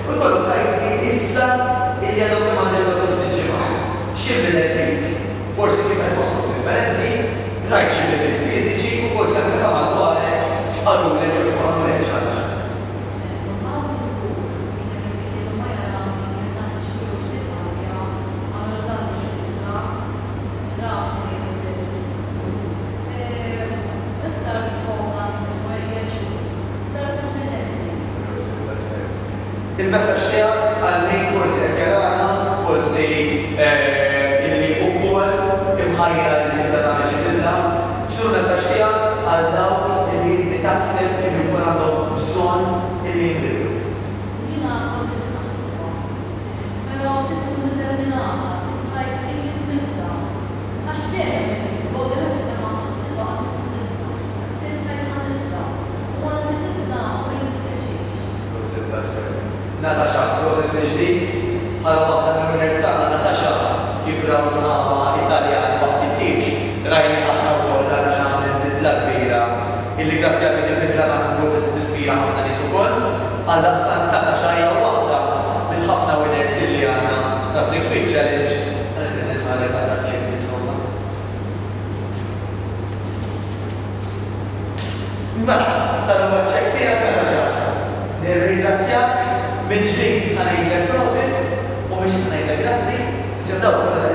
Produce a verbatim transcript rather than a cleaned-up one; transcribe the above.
U jkollu tajtli issa illi għadhom kemm għandek is-sinġima. X'inbidel fik? Forsi kif qed tħossu differenti, rajt xi bidel fiżiċi u forsi anke tagħmel dwarek x'qalulek jew x'qalulek x'għandek. Il-messaġġ tiegħek għal min forsi qed jarana, forsi illi wkoll imħajra li tibda tagħmel xi bidla, x'inhu l-messaġġ tiegħek għal dawk illi inti taħseb illi jkun għandhom bżonn illi jinbidlu? Jiena kont naħsibha, però trid tkun determinata, trid tgħid illi nibda. Għax dejjem ovvjament inti ma taħsibha qatt tibda. Trid tgħid ħanibda. U once li tibda ma jinispeċix. Natasha, proset ġdid, bħala waħda mill-Università Natasha kif raw sħaba Italjani waqt it-timx, rajni ħafna wkoll Natasha għamlet bidla kbira illi grazzi għal il-bidla naħsbu tista' tispira ħafna nies ukoll. Għaldaqstant Natasha hija waħda minn ħafna winners illi għandna ta' Six Week Challenge. Mela, tal-marċek tiegħek Natasha. Nirringrazzjak. Minn ġdid ħanajlek proset u biex ħanajlek grazzi, sir dawk